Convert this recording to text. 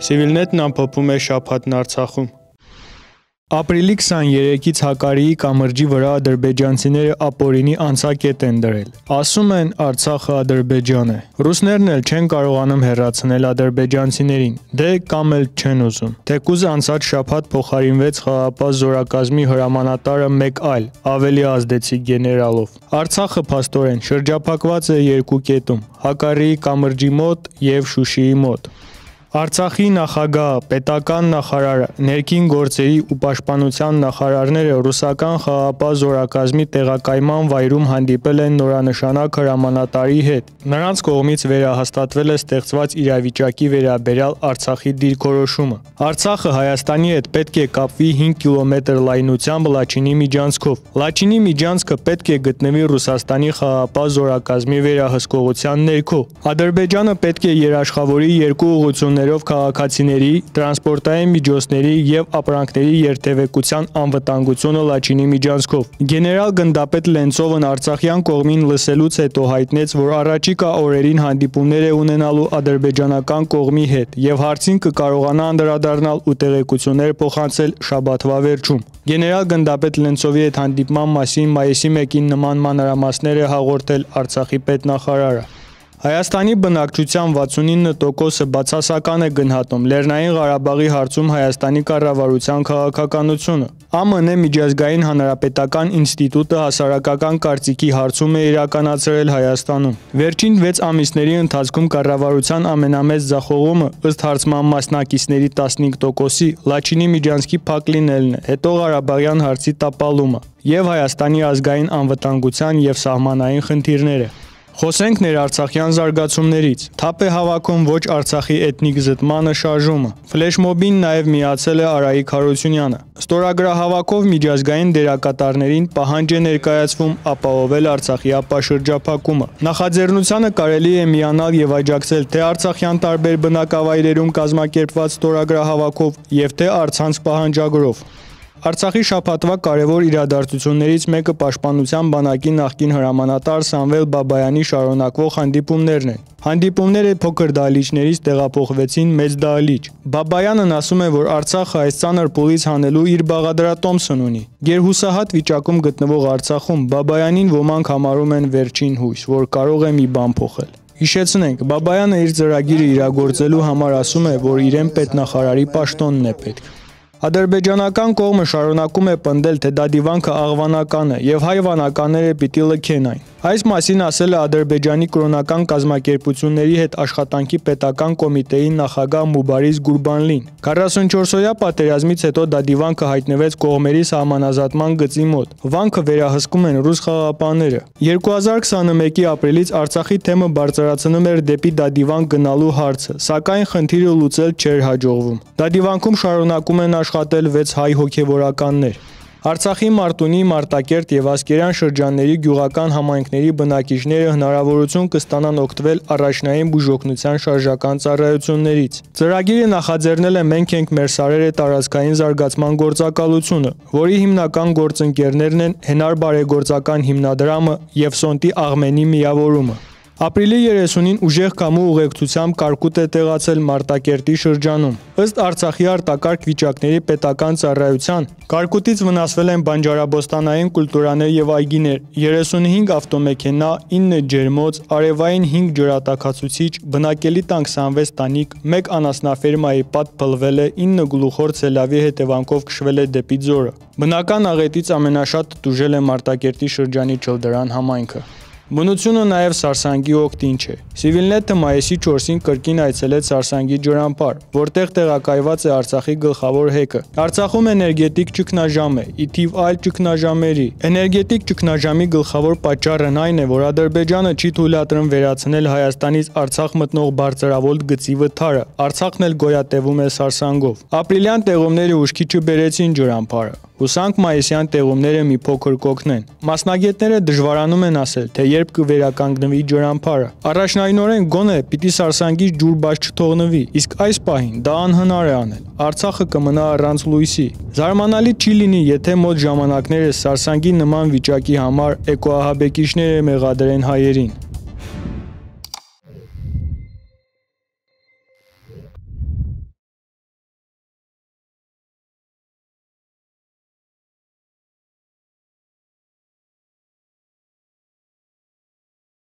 Civilnet-ն ամփոփում է շաբաթն Արցախում։ Ապրիլի 23-ից Հակարիի կամրջի վրա ադրբեջանցիները ապօրինի անցակետ են դրել։ Ասում են Արցախը Ադրբեջան է։ Ռուսներն էլ չեն կարողանում հեռացնել ադրբեջանցիներին, դե կամ էլ չեն ուզում։ Թեկուզ անցած շաբաթ փոխարինվեց խաղաղապահ զորակազմի հրամանատարը մեկ այլ, ավելի ազդեցիկ գեներալով։ Արցախը փաստորեն շրջափակված է երկու կետում՝ Հակարիի կամրջի մոտ եւ Շուշիի մոտ։ Արցախի նախագահ, պետական նախարարը, ներքին գործերի ու պաշտպանության նախարարները ռուսական խաղաղապահ զորակազմի տեղակայման վայրում հանդիպել են նորանշանակ հրամանատարի հետ։ Նրանց կողմից վերահաստատվել է ստեղծված իրավիճակի վերաբերյալ Արցախի դիրքորոշումը։ Արցախը Հայաստանի հետ պետք է կապվի 5 կիլոմետր լայնությամբ Լաչինի միջանցքով։ Լաչինի միջանցքը պետք է գտնվի Ռուսաստանի խաղաղապահ զորակազմի վերահսկողության ներքո։ Ադրբեջանը պետք է երաշխավորի երկու ուղղություններ քաղաքացիների, տրանսպորտային միջոցների եւ ապրանքների երթևեկության անվտանգությունը Լաչինի միջանցքով։ Գեներալ գնդապետ Լենցովն արցախյան կողմին լսելուց հետո հայտնեց, որ առաջիկա օրերին հանդիպումներ է ունենալու ադրբեջանական կողմի հետ եւ հարցին կկարողանա անդրադառնալ ու տեղեկություններ փոխանցել շաբաթվա վերջում։ Գեներալ գնդապետ Լենցովի հետ հանդիպման մասին մայիսի 1-ին նման մանրամասներ է հաղորդել Արցախի պետնախարարը։ Հայաստանի բնակչության 69%-ը բացասական է գնահատում Լեռնային Ղարաբաղի հարցում Հայաստանի կառավարության քաղաքականությունը։ ԱՄՆ Միջազգային հանրապետական ինստիտուտը հասարակական կարծիքի հարցում է իրականացրել Հայաստանում։ Վերջին 6 ամիսների ընթացքում կառավարության ամենամեծ ձախողումը ըստ հարցման մասնակիցների 15%-ի Լաչինի միջանցքի փակ լինելն է, հետո Ղարաբաղյան հարցի տապալումը եւ Հայաստանի ազգային անվտանգության եւ սահմանային խնդիրները։ Խոսենք ներարցախյան զարգացումներից։ Թափ է հավաքում ոչ Արցախի էթնիկ զտմանը շարժումը։ Ֆլեշմոբին նաև միացել է Արայիկ Հարությունյանը։ Ստորագրահավաքով միջազգային դերակատարներին պահանջ է ներկայացվում ապահովել Արցախի ապաշրջափակումը։ Նախաձեռնությանը կարելի է միանալ եւ աջակցել թե արցախյան տարբեր բնակավայրերում կազմակերպված ստորագրահավաքով եւ թե առցանց պահանջագրով։ Արցախի շաբաթվա կարևոր իրադարձություններից մեկը Պաշտպանության բանակի նախկին հրամանատար Սամվել Բաբայանի շարունակվող հանդիպումներն են։ Հանդիպումները փոքր դահլիճներից տեղափոխվեցին մեծ դահլիճ։ Բաբայանն ասում է, որ Արցախը այս ծանր փուլից հանելու իր բաղադրատոմսն ունի։ Գերհուսահատ վիճակում գտնվող Արցախում Բաբայանին ոմանք համարում են վերջին հույս, որ կարող է մի բան փոխել։ Հիշեցնենք, Բաբայանը իր ծրագիրը իրագործելու համար ասում է, որ իրեն պետնախարարի պաշտոնն է պետք։ Ադրբեջանական կողմը շարունակում է պնդել, թե դա դիվանքը աղվանական է եւ հայ վանականները պիտի լքեն այն։ Այս մասին ասել է Ադրբեջանի կրոնական կազմակերպությունների հետ աշխատանքի պետական կոմիտեի նախագահ Մուբարիզ Գուրբանլին։ 44-օրյա պատերազմից հետո դա դիվանքը հայտնվեց կողմերի սահմանազատման գծի մոտ։ Վանքը վերահսկում են ռուս խաղաղապահները։ 2021-ի ապրիլից Արցախի թեմը բարձրացնում էր դեպի դա դիվան գնալու հարցը, սակայն խնդիրը լուծել չէր հաջողվում։ Դա դիվանքում շարունակում են աշխատել 6 հայ հոգևորականներ։ Արցախի Մարտունի, Մարտակերտ եւ Ասկերան շրջանների գյուղական համայնքների բնակիչները հնարավորություն կստանան օգտվել առաջնային բուժօգնության շարժական ծառայություններից։ Ծրագիրը նախաձեռնել է «Մենք ենք մեր սարերը» տարածքային զարգացման գործակալությունը, որի հիմնական գործընկերներն են Հենար բարեգործական հիմնադրամը եւ Սոնտի Աղմենի միավորումը։ Ապրիլի 30-ին ուժեղ կամու ուղեկցությամբ կարկուտ է տեղացել Մարտակերտի շրջանում։ Ըստ Արցախի արտակարգ վիճակների պետական ծառայության, կարկուտից վնասվել են բանջարաբոստանային կուլտուրաներ եւ այգիներ, 35 ավտոմեքենա, 9 ջերմոց, արևային 5 ջրատաքացուցիչ, բնակելի տան 26 տանիք, 1 անասնաֆերմայի պատ փլվել է, 9 գլուխոր ցելավի հետևանքով քշվել է դեպի ձորը։ Բնական աղետից ամենաշատ տուժել է Մարտակերտի շրջանի Չլդրան համայնքը։ Բնությունը նաև Սարսանգի օգտին չէ։ Civilnet-ը մայիսի 4-ին կրկին այցելեց Սարսանգի ջրամբար, որտեղ տեղակայված է Արցախի գլխավոր հեկը։ Արցախում էներգետիկ ճգնաժամ է, ի թիվ այլ ճգնաժամերի։ Էներգետիկ ճգնաժամի գլխավոր պատճառն այն է, որ Ադրբեջանը չի թույլատրում վերացնել Հայաստանից Արցախ մտնող բարձրավոլտ գծի վթարը։ Արցախն էլ գոյատևում է Սարսանգով։ Ապրիլյան տեղումները ուշքի չբերեցին ջրամբարը։ Հուսանք մայիսյան տեղումները մի փոքր կօգնեն։ Մասնագետները դժվարանում են ասել, թե երբ կվերականգնվի ջրամբարը։ Առաջնայինորեն գոնե պիտի Սարսանգից ջուր բաց չթողնվի, իսկ այս պահին դա անհնար է անել։ Արցախը կմնա առանց լույսի։ Զարմանալի չի լինի, եթե մոտ ժամանակներս Սարսանգի նման վիճակի համար էկոահաբեկիչները մեղադրեն հայերին։